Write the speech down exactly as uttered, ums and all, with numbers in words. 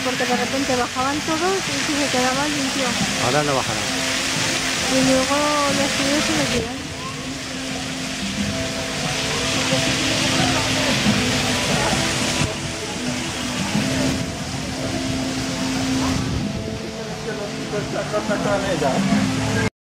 porque de repente bajaban todos y si se quedaba limpio. Ahora no bajará. Y luego los tíos se me tiran. Cosa con ella?